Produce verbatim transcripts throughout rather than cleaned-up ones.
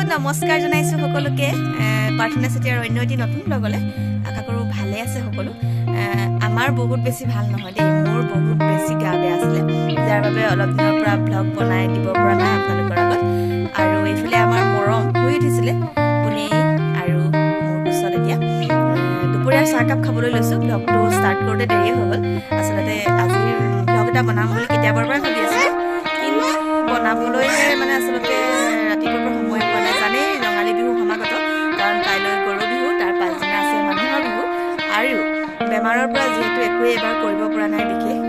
নমস্কাৰ জনাইছো সকলোকে প্ৰাৰ্থনা চেতিয়াৰ অন্য এটি নতুন লগলে আশা কৰো ভালে আছে সকলো আমাৰ বহুত বেছি ভাল নহয় দেই মোৰ বহুত বেছি গা বেয়া আছিল যাৰ বাবে অলপ দিনৰ পৰা ব্লগ বনাই দিব পৰা নাই আপোনালোকৰ আগত আৰু এইফালে আমাৰ মৰম হৈ উঠিছিলে পুনি আৰু মোৰ পিছত এতিয়া দুপৰীয়াৰ চাহ কাপ খাবলৈ লৈছো ব্লগটো ষ্টাৰ্ট কৰোঁতে দেৰি হৈ গ'ল আচলতে আজি ব্লগ এটা বনাম বুলি কেতিয়াবাৰ পৰা ভাবি আছিলোঁ কিন্তু বনাবলৈ মানে আচলতে ৰাতিপুৱাৰ পৰা সময় পোৱা নাই জানেই ৰঙালী বিহু সমাগত কাৰণ কাইলৈ গৰু বিহু তাৰ পাছদিনা আছে মানুহৰ বিহু আৰু বেমাৰৰ পৰা যিহেতু একোৱে এবাৰ কৰিব পৰা নাই বিশেষ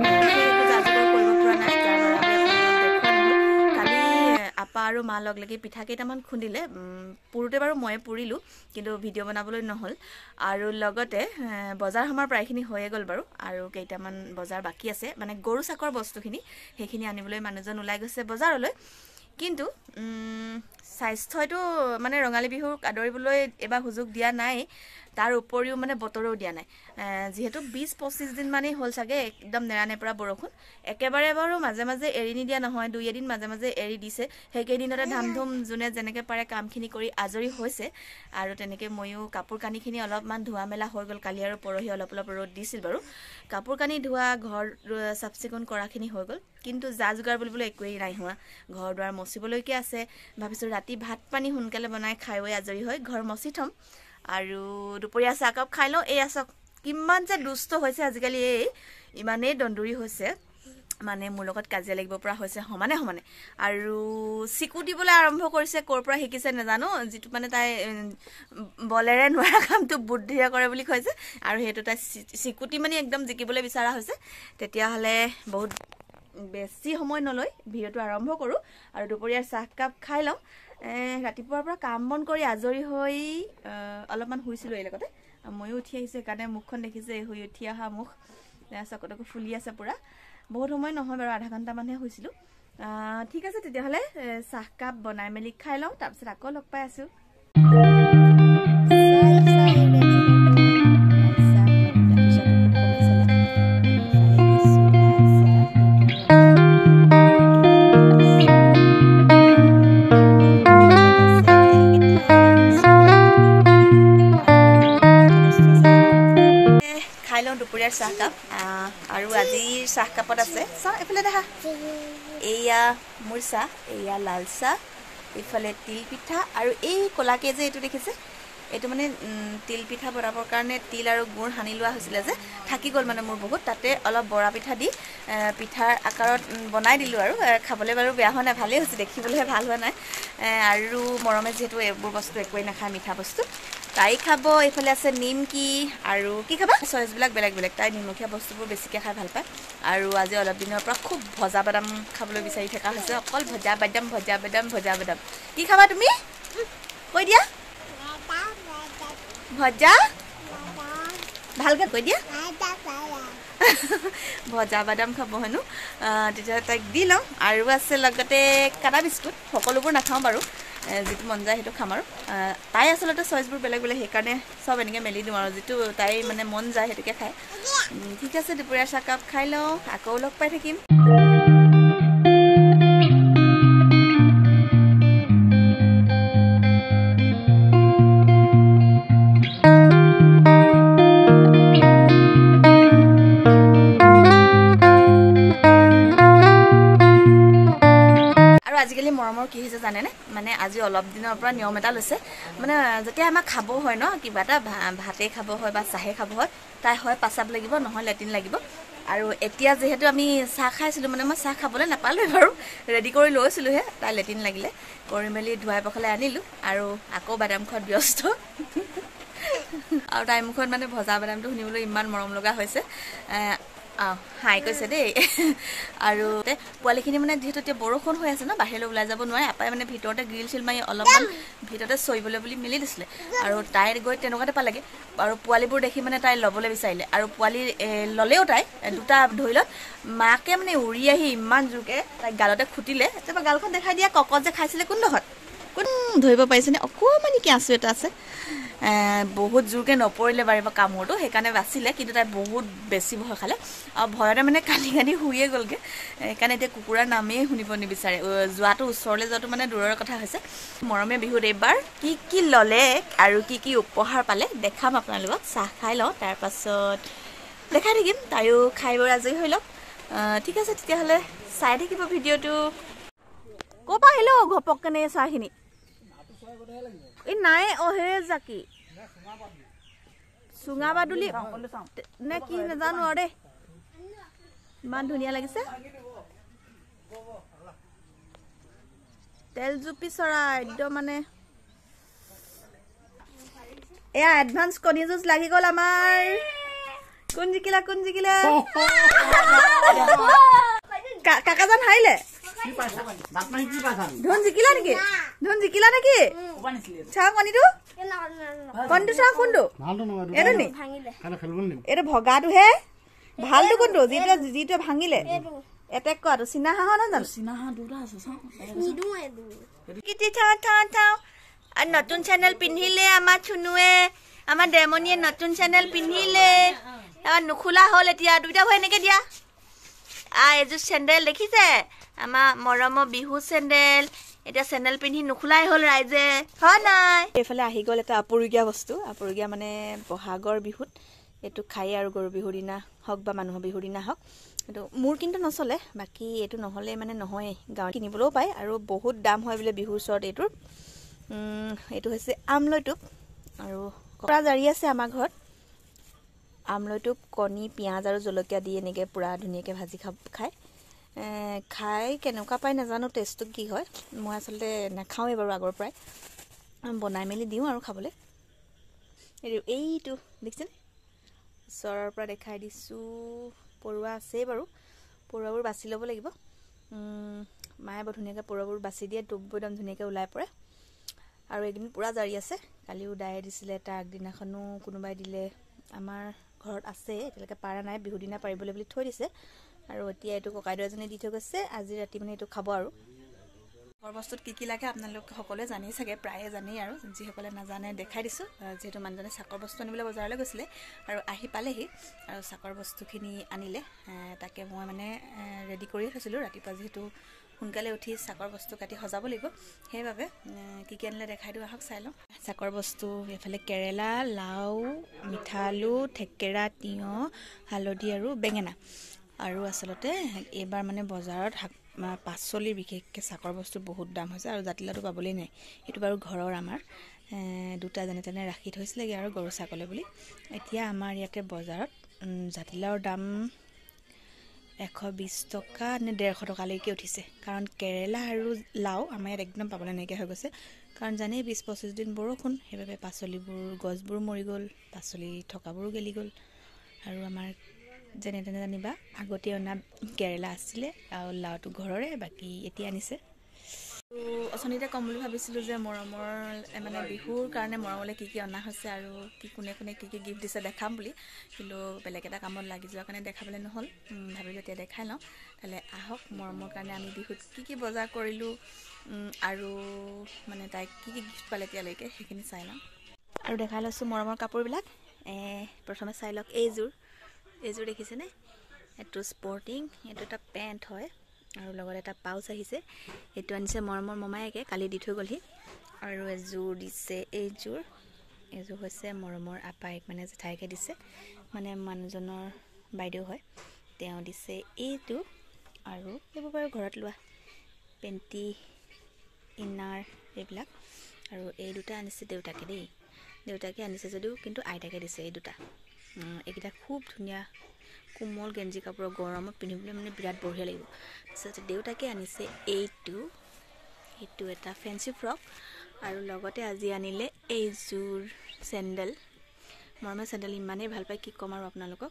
আপা আৰু মা লগ লাগি পিঠা কেইটামান খুন্দিলে পুৰোতে বাৰু ময়ে পুৰিলোঁ কিন্তু ভিডিঅ' বনাবলৈ নহ'ল আৰু লগতে বজাৰ সমাৰ প্ৰায়খিনি হৈয়ে গ'ল বাৰু আৰু কেইটামান বজাৰ বাকী আছে মানে গৰু চাকৰ বস্তুখিনি সেইখিনি আনিবলৈ মানুহজন ওলাই গৈছে বজাৰলৈ কিন্তু স্বাস্থ্যটো মানে ৰঙালী বিহুক আদৰিবলৈ এবাৰ সুযোগ দিয়া নাই তাৰ উপৰিও মানে বতৰেও দিয়া নাই যিহেতু বিশ পঁচিছ দিন মানেই হ'ল চাগে একদম নেৰানেপেৰা বৰষুণ একেবাৰে বাৰু মাজে মাজে এৰি নিদিয়া নহয় দুই এদিন মাজে মাজে এৰি দিছে সেইকেইদিনতে ধামধুম যোনে যেনেকৈ পাৰে কামখিনি কৰি আজৰি হৈছে আৰু তেনেকৈ ময়ো কাপোৰ কানিখিনি অলপমান ধোৱা মেলা হৈ গ'ল কালি আৰু পৰহি অলপ অলপ ৰ'দ দিছিল বাৰু কাপোৰ কানি ধোৱা ঘৰ চাফ চিকুণ কৰাখিনি হৈ গ'ল কিন্তু যা যোগাৰ বুলিবলৈ একোৱেই নাই হোৱা ঘৰ দুৱাৰ মচিবলৈকে আছে ভাবিছোঁ ৰাতি ভাত পানী সোনকালে বনাই খাই হৈ আজৰি হৈ ঘৰ মচি থ'ম আৰু দুপৰীয়া চাহ কাপ খাই লওঁ এই আচক কিমান যে দুষ্ট হৈছে আজিকালি এই ইমানেই দন্দুৰি হৈছে মানে মোৰ লগত কাজিয়া লাগিব পৰা হৈছে সমানে সমানে আৰু চিকু দিবলৈ আৰম্ভ কৰিছে ক'ৰ পৰা শিকিছে নাজানো যিটো মানে তাই বলেৰে নোৱাৰা কামটো বুদ্ধিৰে কৰে বুলি কৈছে আৰু সেইটো তাই চিকুটি মানে একদম জিকিবলৈ বিচৰা হৈছে তেতিয়াহ'লে বহুত বেছি সময় নলৈ ভিডিঅ'টো আৰম্ভ কৰোঁ আৰু দুপৰীয়াৰ চাহকাপ খাই লওঁ ৰাতিপুৱাৰ পৰা কাম বন কৰি আজৰি হৈ অলপমান শুইছিলোঁ এই লগতে ময়ো উঠি আহিছোঁ সেইকাৰণে মুখখন দেখিছে শুই উঠি অহা মুখ চকুটকু ফুলি আছে পূৰা বহুত সময় নহয় বাৰু আধা ঘণ্টামানহে শুইছিলোঁ ঠিক আছে তেতিয়াহ'লে চাহকাপ বনাই মেলি খাই লওঁ তাৰপিছত আকৌ লগ পাই আছোঁ দুপৰীয়াৰ চাহকাপ আৰু আজিৰ চাহকাপত আছে চাহ এইফালে দেখা এয়া মোৰ চাহ এয়া লাল চাহ এইফালে তিল পিঠা আৰু এই ক'লাকে যে এইটো দেখিছে এইটো মানে তিল পিঠা বনাবৰ কাৰণে তিল আৰু গুড় সানি লোৱা হৈছিলে যে থাকি গ'ল মানে মোৰ বহুত তাতে অলপ বৰা পিঠা দি পিঠাৰ আকাৰত বনাই দিলোঁ আৰু খাবলৈ বাৰু বেয়া হোৱা নাই ভালেই হৈছে দেখিবলৈহে ভাল হোৱা নাই আৰু মৰমে যিহেতু এইবোৰ বস্তু একোৱেই নাখায় মিঠা বস্তু তাই খাব এইফালে আছে নিমকি আৰু কি খাবা চইচবিলাক বেলেগ বেলেগ তাই নিমখীয়া বস্তুবোৰ বেছিকৈ খাই ভাল পায় আৰু আজি অলপ দিনৰ পৰা খুব ভজা বাদাম খাবলৈ বিচাৰি থকা হৈছে অকল ভজা বাদাম ভজা বাদাম ভজা বাদাম কি খাবা তুমি কৈ দিয়া ভজা ভালকৈ কৈ দিয়া ভজা বাদাম খাব হেনো তেতিয়া তাইক দি লওঁ আৰু আছে লগতে কাটা বিস্কুট সকলোবোৰ নাখাওঁ বাৰু যিটো মন যায় সেইটো খাম আৰু তাই আচলতে চইচবোৰ বেলেগ বেলেগ সেইকাৰণে চব এনেকৈ মেলি দিওঁ আৰু যিটো তাই মানে মন যায় সেইটোকে খায় ঠিক আছে দুপৰীয়াৰ চাহকাপ খাই লওঁ আকৌ লগ পাই থাকিম আজিকালি মৰমৰ কি হৈছে জানেনে মানে আজি অলপ দিনৰ পৰা নিয়ম এটা লৈছে মানে যেতিয়া আমাক খাব হয় ন কিবা এটা ভাতে খাব হয় বা চাহে খাব হয় তাই হয় পাচাব লাগিব নহয় লেট্ৰিন লাগিব আৰু এতিয়া যিহেতু আমি চাহ খাইছিলোঁ মানে মই চাহ খাবলৈ নাপালোঁ বাৰু ৰেডি কৰি লৈছিলোঁহে তাই লেট্ৰিন লাগিলে কৰি মেলি ধুৱাই পখালাই আনিলোঁ আৰু আকৌ বাদাম খোৱাত ব্যস্ত আৰু তাইৰ মুখত মানে ভজা বাদামটো শুনিবলৈ ইমান মৰম লগা হৈছে অঁ হাই কৈছে দেই আৰু পোৱালিখিনি মানে যিহেতু এতিয়া বৰষুণ হৈ আছে ন বাহিৰলৈ ওলাই যাব নোৱাৰে আপাই মানে ভিতৰতে গ্ৰিল চিল মাৰি অলপমান ভিতৰতে চৰিবলৈ বুলি মেলি দিছিলে আৰু তাইৰ গৈ তেনেকুৱাতে পালেগৈ আৰু পোৱালিবোৰ দেখি মানে তাই ল'বলৈ বিচাৰিলে আৰু পোৱালি ল'লেও তাই দুটা ধৰি লত মাকে মানে উৰি আহি ইমান জোৰকৈ তাইক গালতে খুটিলে তাৰপৰা গালখন দেখাই দিয়া ককত যে খাইছিলে কোনডোখৰত কোন ধৰিব পাৰিছেনে অকণমানি কি আঁচু এটা আছে বহুত জোৰকৈ নপৰিলে বাৰু কামোৰটো সেইকাৰণে বাচিলে কিন্তু তাই বহুত বেছি ভয় খালে আৰু ভয়তে মানে কান্দি কান্দি শুয়ে গ'লগৈ সেইকাৰণে এতিয়া কুকুৰাৰ নামেই শুনিব নিবিচাৰে যোৱাটো ওচৰলৈ যোৱাটো মানে দূৰৰ কথা হৈছে মৰমে বিহুত এইবাৰ কি কি ল'লে আৰু কি কি উপহাৰ পালে দেখাম আপোনালোকক চাহ খাই লওঁ তাৰপাছত দেখাই থাকিম তাইও খাই বৈ আজৰি হৈ লওক ঠিক আছে তেতিয়াহ'লে চাই থাকিব ভিডিঅ'টো ক'ৰ পৰা আহিলোঁ ঘপককেনে চাহখিনি এই নাই অ' হে জাকি চুঙা বাদুলি নে কি নাজানো আৰু দেই ইমান ধুনীয়া লাগিছে তেলজুপি চৰাই একদম মানে এয়া এডভান্স কণী যুঁজ লাগি গ'ল আমাৰ কোন জিকিলা কোন জিকিলে কাকাজান হাৰিলে ধন জিকিলা নেকি ধন জিকিলা নেকি চাওঁ কণীটো কণীটো চাওঁ কোনটো এইটো নি এইটো ভগাটোহে ভালটো কোনটো যিটো যিটো ভাঙিলে এটেক কৰাটো চীনা হাঁহ নহয় জানো চীনা হাঁহ দুটা আছে আৰু নতুন চেনেল পিন্ধিলে আমাৰ চুনুৱে আমাৰ দেমনিয়ে নতুন চেনেল পিন্ধিলে তাৰপৰা নুখোলা হ'ল এতিয়া দুইটা ভয় এনেকৈ দিয়া আহ এযোৰ চেণ্ডেল দেখিছে আমাৰ মৰমৰ বিহু চেণ্ডেল এতিয়া চেণ্ডেল পিন্ধি নুখোলাই হ'ল ৰাইজে হয় নাই এইফালে আহি গ'ল এটা আপুৰুগীয়া বস্তু আপুৰুগীয়া মানে বহাগৰ বিহুত এইটো খাই আৰু গৰু বিহুৰ দিনা হওক বা মানুহৰ বিহুৰ দিনা হওক এইটো মোৰ কিন্তু নচলে বাকী এইটো নহ'লে মানে নহয়েই গাঁৱত কিনিবলৈও পায় আৰু বহুত দাম হয় বোলে বিহুৰ ওচৰত এইটোৰ এইটো হৈছে আমলৈ টোপ আৰু কুকুৰা জাৰি আছে আমাৰ ঘৰত আমলৈ টোপ কণী পিঁয়াজ আৰু জলকীয়া দি এনেকৈ পূৰা ধুনীয়াকৈ ভাজি খা খায় খাই কেনেকুৱা পাই নাজানো টেষ্টটো কি হয় মই আচলতে নাখাওঁৱেই বাৰু আগৰ পৰাই বনাই মেলি দিওঁ আৰু খাবলৈ এইটো এইটো দেখিছেনে ওচৰৰ পৰা দেখাই দিছোঁ পৰুৱা আছেই বাৰু পৰুৱাবোৰ বাছি ল'ব লাগিব মায়ে বৰ ধুনীয়াকৈ পৰুৱাবোৰ বাছি দিয়ে টোপবোৰ একদম ধুনীয়াকৈ ওলাই পৰে আৰু এইকেইদিন পূৰা জাৰি আছে কালিও দায়ে দিছিলে তাৰ আগদিনাখনো কোনোবাই দিলে আমাৰ ঘৰত আছে এতিয়ালৈকে পাৰা নাই বিহুৰ দিনা পাৰিবলৈ বুলি থৈ দিছে আৰু এতিয়া এইটো ককাইদেউ এজনে দি থৈ গৈছে আজি ৰাতি মানে এইটো খাব আৰু ঘৰ বস্তুত কি কি লাগে আপোনালোক সকলোৱে জানেই চাগে প্ৰায়ে জানেই আৰু যিসকলে নাজানে দেখাই দিছোঁ যিহেতু মানুহজনে চাকৰ বস্তু আনিবলৈ বজাৰলৈ গৈছিলে আৰু আহি পালেহি আৰু চাকৰ বস্তুখিনি আনিলে তাকে মই মানে ৰেডি কৰিয়ে থৈছিলোঁ ৰাতিপুৱা যিহেতু সোনকালে উঠি চাকৰ বস্তু কাটি সজাব লাগিব সেইবাবে কি কি আনিলে দেখাই দিওঁ আহক চাই লওঁ চাকৰ বস্তু এইফালে কেৰেলা লাও মিঠা আলু থেকেৰা তিয়ঁহ হালধি আৰু বেঙেনা আৰু আচলতে এইবাৰ মানে বজাৰত শাক পাচলিৰ বিশেষকৈ চাকৰ বস্তু বহুত দাম হৈছে আৰু জাতিলাওটো পাবলেই নাই এইটো বাৰু ঘৰৰ আমাৰ দুটা যেনে তেনে ৰাখি থৈছিলেগৈ আৰু গৰু ছাগলী বুলি এতিয়া আমাৰ ইয়াতে বজাৰত জাতিলাওৰ দাম এশ বিছ টকা নে ডেৰশ টকালৈকে উঠিছে কাৰণ কেৰেলা আৰু লাও আমাৰ ইয়াত একদম পাবলৈ নাইকিয়া হৈ গৈছে কাৰণ জানেই বিছ পঁচিছ দিন বৰষুণ সেইবাবে পাচলিবোৰ গছবোৰ মৰি গ'ল পাচলি থকাবোৰো গেলি গ'ল আৰু আমাৰ যেনে তেনে জানিবা আগতে অনা কেৰেলা আছিলে আৰু লাওটো ঘৰৰে বাকী এতিয়া আনিছে অথনিতে ক'ম বুলি ভাবিছিলোঁ যে মৰমৰ মানে বিহুৰ কাৰণে মৰমলৈ কি কি অনা হৈছে আৰু কি কোনে কোনে কি কি গিফ্ট দিছে দেখাম বুলি কিন্তু বেলেগ এটা কামত লাগি যোৱাৰ কাৰণে দেখাবলৈ নহ'ল ভাবিলোঁ এতিয়া দেখাই লওঁ তাহলে আহক মৰমৰ কাৰণে আমি বিহুত কি কি বজাৰ কৰিলোঁ আৰু মানে তাইক কি কি গিফ্ট পালে এতিয়ালৈকে সেইখিনি চাই লওঁ আৰু দেখাই লৈছোঁ মৰমৰ কাপোৰবিলাক প্ৰথমে চাই লওক এইযোৰ এইযোৰ দেখিছেনে এইটো স্পৰ্টিং এইটো এটা পেণ্ট হয় আৰু লগত এটা পাউচ আহিছে এইটো আনিছে মৰমৰ মমায়েকে কালি দি থৈ গ'লহি আৰু এযোৰ দিছে এইযোৰ এইযোৰ হৈছে মৰমৰ আপায়েক মানে জেঠাইকে দিছে মানে মানুহজনৰ বাইদেউ হয় তেওঁ দিছে এইটো আৰু এইবোৰ বাৰু ঘৰত লোৱা পেণ্টি ইনাৰ এইবিলাক আৰু এই দুটা আনিছে দেউতাকে দেই দেউতাকে আনিছে যদিও কিন্তু আইতাকে দিছে এই দুটা এইকেইটা খুব ধুনীয়া কোমল গেঞ্জি কাপোৰ গৰমত পিন্ধিবলৈ মানে বিৰাট বঢ়িয়া লাগিব তাৰপিছত দেউতাকে আনিছে এইটো এইটো এটা ফেঞ্চি ফ্ৰক আৰু লগতে আজি আনিলে এইযোৰ চেণ্ডেল মৰমে চেণ্ডেল ইমানেই ভাল পায় কি ক'ম আৰু আপোনালোকক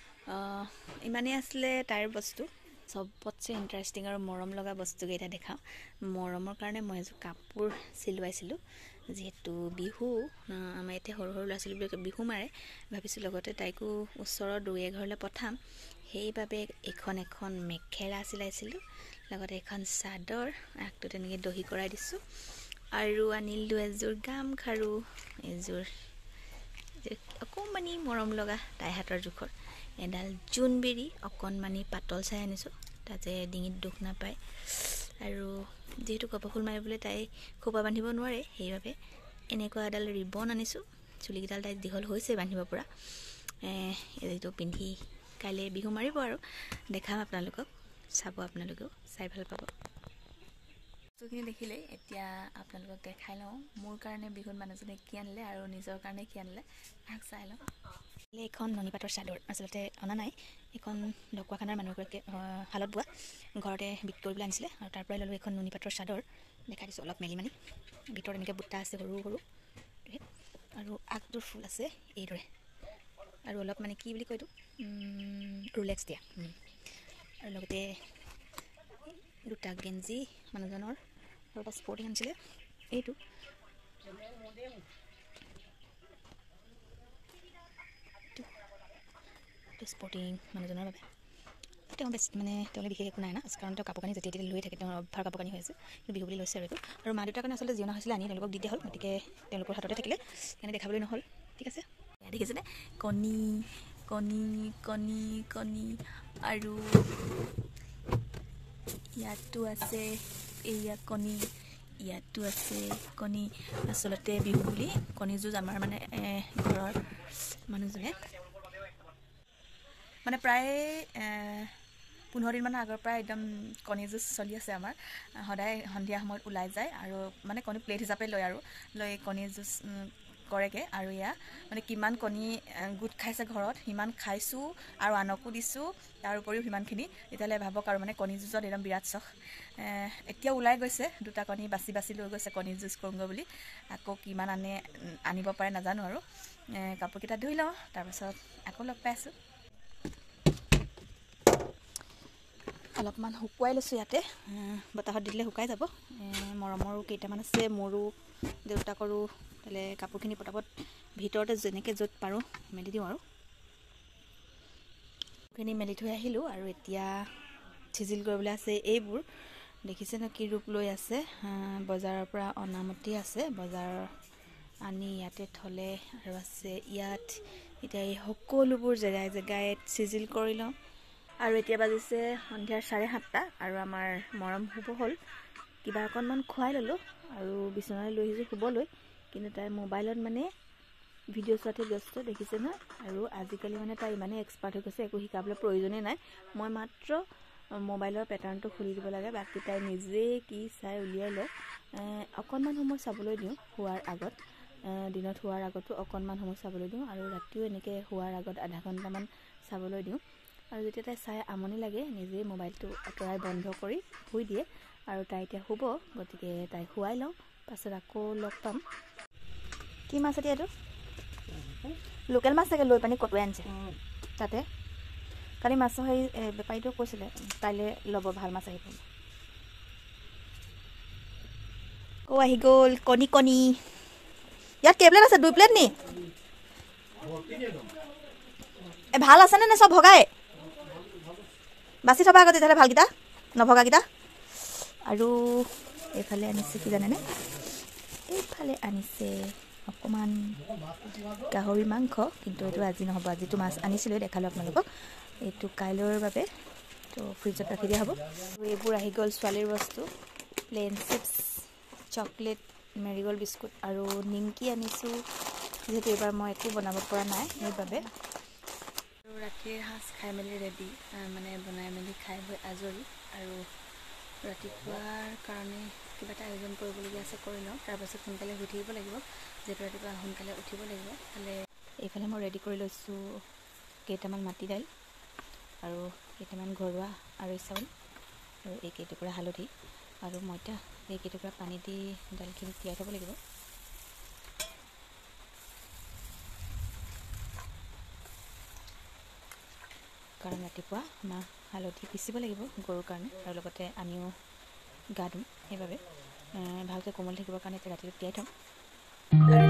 ইমানেই আছিলে তাইৰ বস্তু চবতছে ইণ্টাৰেষ্টিং আৰু মৰম লগা বস্তুকেইটা দেখাওঁ মৰমৰ কাৰণে মই এযোৰ কাপোৰ চিলোৱাইছিলোঁ যিহেতু বিহু আমাৰ এতিয়া সৰু সৰু ল'ৰা ছোৱালীবিলাকে বিহু মাৰে ভাবিছোঁ লগতে তাইকো ওচৰৰ দুই এঘৰলৈ পঠাম সেইবাবে এখন এখন মেখেলা চিলাইছিলোঁ লগতে এখন চাদৰ আগটো তেনেকৈ দহি কৰাই দিছোঁ আৰু আনিলোঁ এযোৰ গামখাৰু এযোৰ অকণমানি মৰম লগা তাই হাতৰ জোখৰ এডাল জোনবেৰী অকণমানি পাতল চাই আনিছোঁ তাতে ডিঙিত দুখ নাপায় আৰু যেহেতু কপৌ ফুল মাৰিবলৈ তাই খোপা বান্ধিব নোৱাৰে সেইবাবে এনেকুৱা এডাল ৰিবন আনিছোঁ চুলিকেইডাল তাই দীঘল হৈছে বান্ধিব পৰা এইটো পিন্ধি কাইলৈ বিহু মাৰিব আৰু দেখাম আপোনালোকক চাব আপোনালোকেও চাই ভাল পাব বস্তুখিনি দেখিলে এতিয়া আপোনালোকক দেখাই লওঁ মোৰ কাৰণে বিহুত মানুহজনে কি আনিলে আৰু নিজৰ কাৰণে কি আনিলে তাক চাই লওঁ এইখন নুনীপাতৰ চাদৰ আচলতে অনা নাই এইখন ঢকুৱাখানাৰ মানুহগৰাকীয়ে শালত বোৱা ঘৰতে বিক্ৰী কৰিবলৈ আনিছিলে আৰু তাৰ পৰাই ল'লোঁ এইখন নুনীপাতৰ চাদৰ দেখাই দিছোঁ অলপ মেলি মানে ভিতৰত এনেকৈ বুটা আছে সৰু সৰু আৰু আগটোৰ ফুল আছে এইদৰে আৰু অলপ মানে কি বুলি কয় এইটো ৰুলেক্স দিয়া আৰু লগতে দুটা গেঞ্জি মানুহজনৰ আৰু এটা স্পৰ্টিং আনিছিলে এইটো স্পৰ্টিং মানুহজনৰ বাবে তেওঁ বেছি মানে তেওঁলোকে বিশেষ একো নাই না কাৰণ তেওঁ কাপোৰ কানি যেতিয়া তেতিয়া লৈ থাকে তেওঁৰ অভাৰ কাপোৰ কানি হৈ আছে কিন্তু বিহু বুলি লৈছে আৰু এইটো আৰু মা দেউতাৰ কাৰণে আচলতে যি অনা হৈছিলে আনি তেওঁলোকক দি দিয়া হ'ল গতিকে তেওঁলোকৰ হাততে থাকিলে সেইকাৰণে দেখাবলৈ নহ'ল ঠিক আছে দেখিছেনে কণী কণী কণী কণী আৰু ইয়াতো আছে এয়া কণী ইয়াতো আছে কণী আচলতে বিহু বুলি কণী যুঁজ আমাৰ মানে ঘৰৰ মানুহজনে মানে প্ৰায় পোন্ধৰ দিনমানৰ আগৰ পৰা একদম কণী যুঁজ চলি আছে আমাৰ সদায় সন্ধিয়া সময়ত ওলাই যায় আৰু মানে কণী প্লেট হিচাপে লয় আৰু লৈ কণী যুঁজ কৰেগৈ আৰু এয়া মানে কিমান কণী গোট খাইছে ঘৰত সিমান খাইছোঁ আৰু আনকো দিছোঁ তাৰ উপৰিও সিমানখিনি তেতিয়াহ'লে ভাবক আৰু মানে কণী যুঁজত একদম বিৰাট চখ এতিয়া ওলাই গৈছে দুটা কণী বাচি বাচি লৈ গৈছে কণী যুঁজ কৰোঁগৈ বুলি আকৌ কিমান আনে আনিব পাৰে নাজানো আৰু কাপোৰকেইটা ধুই লওঁ তাৰপাছত আকৌ লগ পাই আছোঁ অলপমান শুকুৱাই লৈছোঁ ইয়াতে বতাহত দিলে শুকাই যাব মৰমৰো কেইটামান আছে মোৰো দেউতাকৰো তাহলে কাপোৰখিনি পটাপট ভিতৰতে যেনেকৈ য'ত পাৰোঁ মেলি দিওঁ আৰু খিনি মেলি থৈ আহিলোঁ আৰু এতিয়া চিজিল কৰিবলৈ আছে এইবোৰ দেখিছে ন কি ৰূপ লৈ আছে বজাৰৰ পৰা অনামতি আছে বজাৰ আনি ইয়াতে থলে আৰু আছে ইয়াত এতিয়া এই সকলোবোৰ জেগাই জেগাই চিজিল কৰি লওঁ আৰু এতিয়া বাজিছে সন্ধিয়াৰ চাৰে সাতটা আৰু আমাৰ মৰম শুব হ'ল কিবা অকণমান খুৱাই ল'লোঁ আৰু বিচনালৈ লৈ আহিছোঁ শুবলৈ কিন্তু তাই মোবাইলত মানে ভিডিঅ' চোৱাতে ব্যস্ত দেখিছে ন আৰু আজিকালি মানে তাই ইমানেই এক্সপাৰ্ট হৈ গৈছে একো শিকাবলৈ প্ৰয়োজনেই নাই মই মাত্ৰ মোবাইলৰ পেটাৰ্ণটো খুলি দিব লাগে বাকী তাই নিজে কি চাই উলিয়াই লয় অকণমান সময় চাবলৈ দিওঁ শোৱাৰ আগত দিনত শোৱাৰ আগতো অকণমান সময় চাবলৈ দিওঁ আৰু ৰাতিও এনেকৈ শোৱাৰ আগত আধা ঘণ্টামান চাবলৈ দিওঁ আৰু যেতিয়া তাই চাই আমনি লাগে নিজেই মোবাইলটো আঁতৰাই বন্ধ কৰি শুই দিয়ে আৰু তাই এতিয়া শুব গতিকে তাই শুৱাই লওঁ পাছত আকৌ লগ পাম কি মাছ এতিয়া এইটো লোকেল মাছ চাগে লৈ পানি কটুৱাই আনিছে তাতে কালি মাছৰ সেই বেপাৰীটোৱে কৈছিলে কাইলৈ ল'ব ভাল মাছ আহিব আকৌ আহি গ'ল কণী কণী ইয়াত কেই প্লেট আছে দুই প্লেট নি এ ভাল আছেনে নে চব ভগাই বাছি থবা আগত তেতিয়াহ'লে ভালকেইটা নভগাকেইটা আৰু এইফালে আনিছে কি জানেনে এইফালে আনিছে অকণমান গাহৰি মাংস কিন্তু এইটো আজি নহ'ব আজিতো মাছ আনিছিলোঁ দেখালোঁ আপোনালোকক এইটো কাইলৈৰ বাবে তো ফ্ৰিজত ৰাখি দিয়া হ'ব আৰু এইবোৰ আহি গ'ল ছোৱালীৰ বস্তু plain chips chocolate Marigold biscuit আৰু নিমকি আনিছোঁ যিহেতু এইবাৰ মই একো বনাব পৰা নাই সেইবাবে আৰু ৰাতিৰ সাজ খাই মেলি ৰেডি মানে বনাই মেলি খাই হৈ আজৰি আৰু ৰাতিপুৱাৰ কাৰণে কিবা এটা আয়োজন কৰিবলগীয়া আছে কৰি লওঁ তাৰপাছত সোনকালে শুই থাকিব লাগিব যিহেতু ৰাতিপুৱা সোনকালে উঠিব লাগিব ইফালে এইফালে মই ৰেডি কৰি লৈছোঁ কেইটামান মাটি দাইল আৰু কেইটামান ঘৰুৱা আৰু চাউল আৰু এই কেইটুকুৰা হালধি আৰু মইদা এই কেইটুকুৰা পানী দি দাইলখিনি তিয়াই থ'ব লাগিব কাৰণ ৰাতিপুৱা আমাৰ হালধি পিচিব লাগিব গৰুৰ কাৰণে আৰু লগতে আমিও গা ধুম সেইবাবে ভালকৈ কোমল থাকিবৰ কাৰণে ৰাতিটো তিয়াই থ'ম